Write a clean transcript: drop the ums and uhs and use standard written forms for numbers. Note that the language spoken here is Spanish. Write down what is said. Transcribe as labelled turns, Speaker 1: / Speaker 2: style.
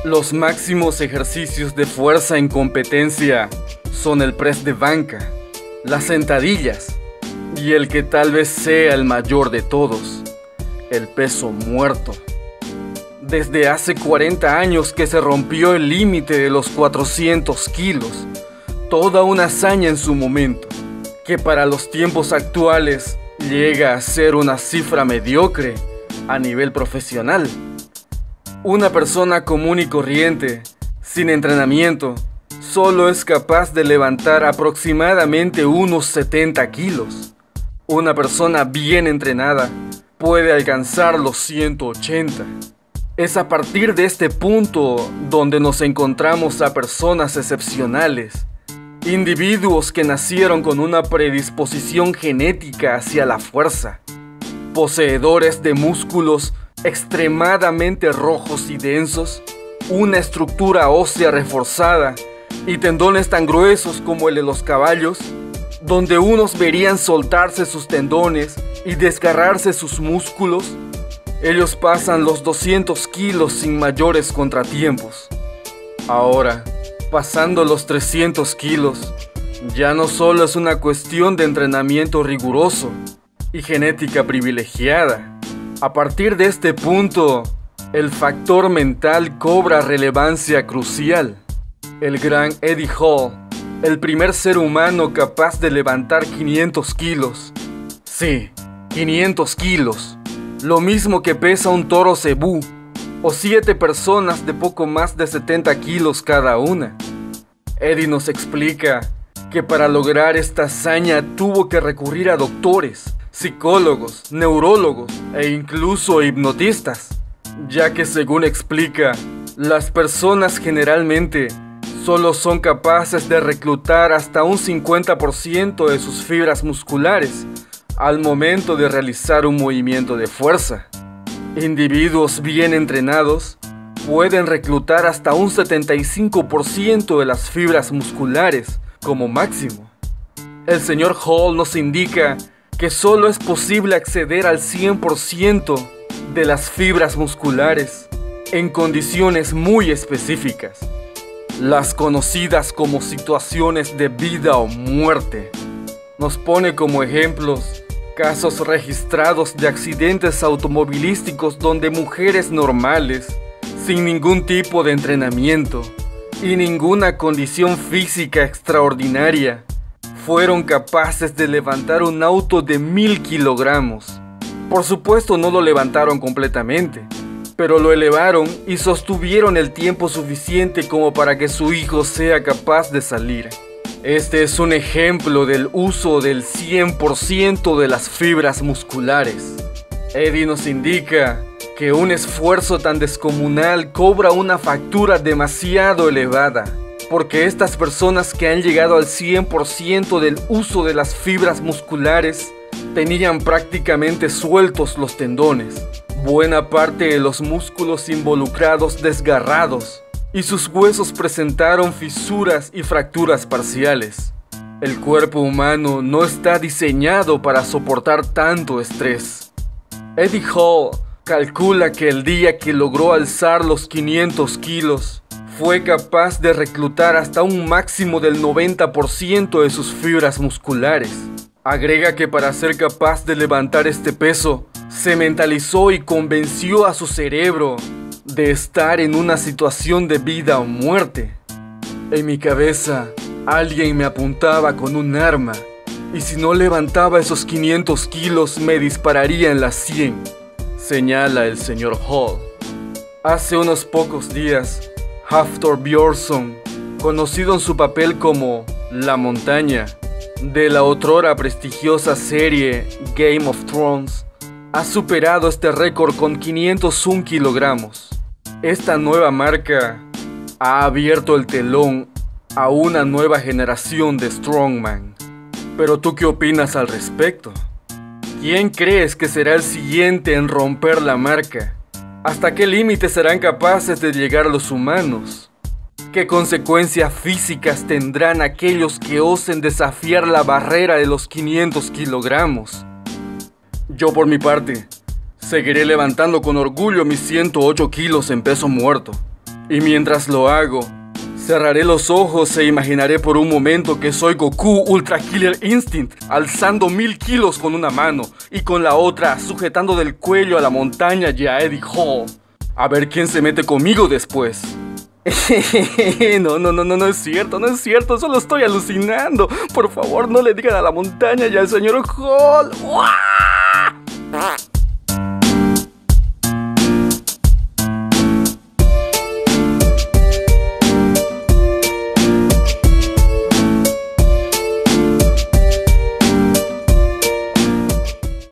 Speaker 1: Los máximos ejercicios de fuerza en competencia son el press de banca, las sentadillas y el que tal vez sea el mayor de todos, el peso muerto. Desde hace 40 años que se rompió el límite de los 400 kilos, toda una hazaña en su momento, que para los tiempos actuales llega a ser una cifra mediocre a nivel profesional. Una persona común y corriente, sin entrenamiento, solo es capaz de levantar aproximadamente unos 70 kilos. Una persona bien entrenada puede alcanzar los 180. Es a partir de este punto donde nos encontramos a personas excepcionales, individuos que nacieron con una predisposición genética hacia la fuerza, poseedores de músculos extremadamente rojos y densos, una estructura ósea reforzada y tendones tan gruesos como el de los caballos, donde unos verían soltarse sus tendones y desgarrarse sus músculos. Ellos pasan los 200 kilos sin mayores contratiempos. Ahora, pasando los 300 kilos, ya no solo es una cuestión de entrenamiento riguroso y genética privilegiada. A partir de este punto, el factor mental cobra relevancia crucial. El gran Eddie Hall, el primer ser humano capaz de levantar 500 kilos. Sí, 500 kilos. Lo mismo que pesa un toro cebú, o 7 personas de poco más de 70 kilos cada una. Eddie nos explica que para lograr esta hazaña tuvo que recurrir a doctores, psicólogos, neurólogos e incluso hipnotistas, ya que según explica, las personas generalmente solo son capaces de reclutar hasta un 50% de sus fibras musculares al momento de realizar un movimiento de fuerza. Individuos bien entrenados pueden reclutar hasta un 75% de las fibras musculares como máximo. El señor Hall nos indica que solo es posible acceder al 100% de las fibras musculares en condiciones muy específicas, las conocidas como situaciones de vida o muerte. Nos pone como ejemplos casos registrados de accidentes automovilísticos donde mujeres normales, sin ningún tipo de entrenamiento y ninguna condición física extraordinaria, fueron capaces de levantar un auto de 1000 kilogramos. Por supuesto no lo levantaron completamente, pero lo elevaron y sostuvieron el tiempo suficiente como para que su hijo sea capaz de salir. Este es un ejemplo del uso del 100% de las fibras musculares. Eddie nos indica que un esfuerzo tan descomunal cobra una factura demasiado elevada, porque estas personas que han llegado al 100% del uso de las fibras musculares tenían prácticamente sueltos los tendones, buena parte de los músculos involucrados desgarrados, y sus huesos presentaron fisuras y fracturas parciales. El cuerpo humano no está diseñado para soportar tanto estrés. Eddie Hall calcula que el día que logró alzar los 500 kilos, fue capaz de reclutar hasta un máximo del 90% de sus fibras musculares. Agrega que para ser capaz de levantar este peso, se mentalizó y convenció a su cerebro de estar en una situación de vida o muerte. En mi cabeza, alguien me apuntaba con un arma, y si no levantaba esos 500 kilos me dispararía en las 100, señala el señor Hall. Hace unos pocos días, Hafthor Björnsson, conocido en su papel como La Montaña, de la otrora prestigiosa serie Game of Thrones, ha superado este récord con 501 kilogramos. Esta nueva marca ha abierto el telón a una nueva generación de strongman. Pero ¿tú qué opinas al respecto? ¿Quién crees que será el siguiente en romper la marca? ¿Hasta qué límite serán capaces de llegar los humanos? ¿Qué consecuencias físicas tendrán aquellos que osen desafiar la barrera de los 500 kilogramos? Yo por mi parte, seguiré levantando con orgullo mis 108 kilos en peso muerto Y mientras lo hago, cerraré los ojos e imaginaré por un momento que soy Goku Ultra Killer Instinct, alzando 1000 kilos con una mano y con la otra sujetando del cuello a la montaña y a Eddie Hall. A ver quién se mete conmigo después. No es cierto, solo estoy alucinando. Por favor, no le digan a la montaña y al señor Hall. ¡Uah!